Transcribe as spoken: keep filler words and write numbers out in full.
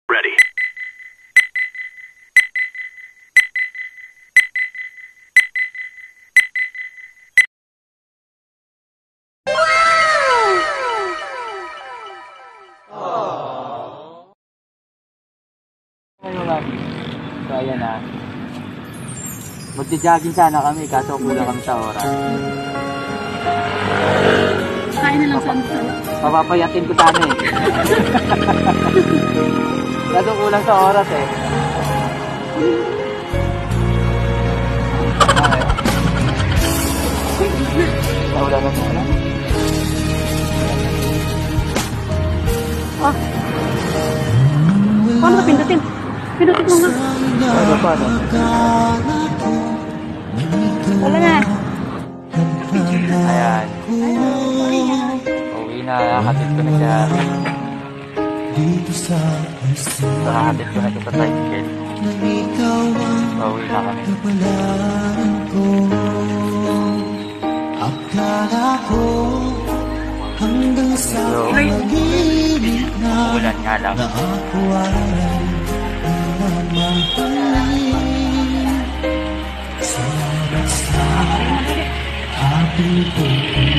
Ready. Ano nga, so ayan na. Magja-jogging sana kami, kaso kulang kami sa oras. Kain na lang sana. Papapayatin ko sana eh. Kaso kulang sa oras eh. Wala na sana. Ah. Paano ka pindutin? Pindutin mo nga. Ano pa, no? Wala na. Ayan. Uwi na, hatid ko na siya. So, hatid ko na siya sa tricycle. Uwi na kami. So, ulan nga lang. Happy birthday.